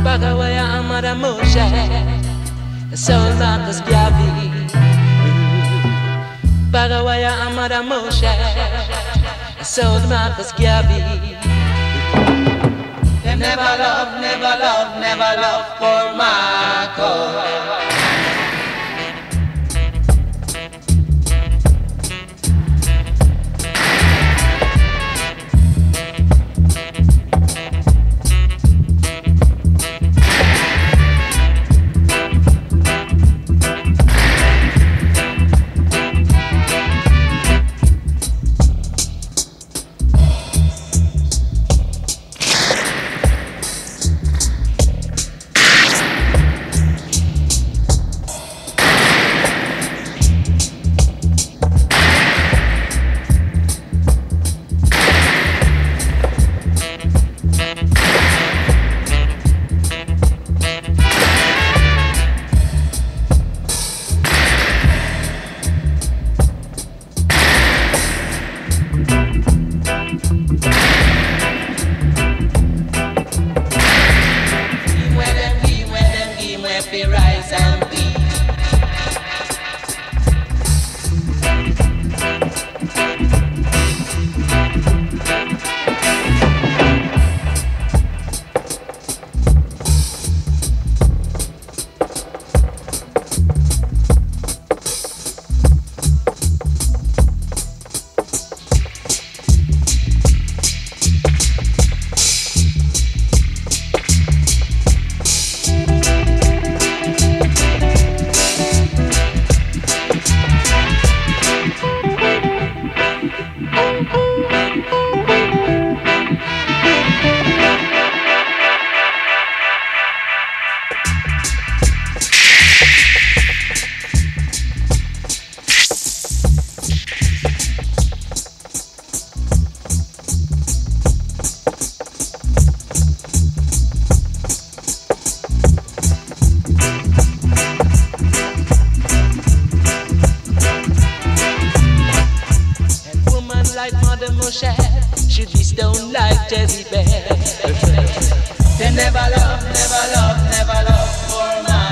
Bagawaya Amada Moshe, Soul Marcus Gavi. Bagawaya Amada Moshe, Soul Marcus Gavi. They never love, never love, never love for Marco. Should be stoned like Teddy Bear. They never love, never love, never love for man.